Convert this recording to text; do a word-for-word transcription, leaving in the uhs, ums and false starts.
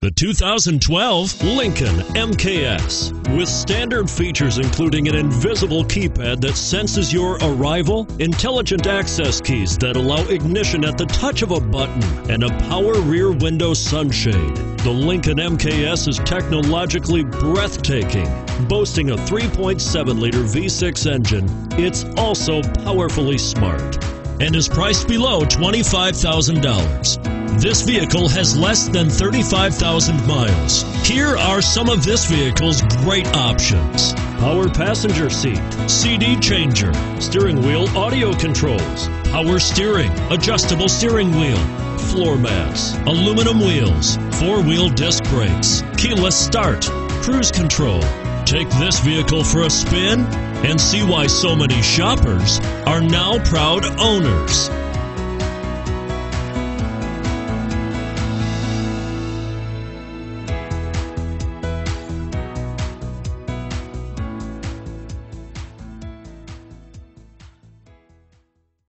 The two thousand twelve Lincoln M K S. With standard features including an invisible keypad that senses your arrival, intelligent access keys that allow ignition at the touch of a button, and a power rear window sunshade, the Lincoln M K S is technologically breathtaking. Boasting a three point seven liter V six engine, it's also powerfully smart and is priced below twenty-five thousand dollars. This vehicle has less than thirty-five thousand miles. Here are some of this vehicle's great options: power passenger seat, C D changer, steering wheel audio controls, power steering, adjustable steering wheel, floor mats, aluminum wheels, four-wheel disc brakes, keyless start, cruise control. Take this vehicle for a spin and see why so many shoppers are now proud owners.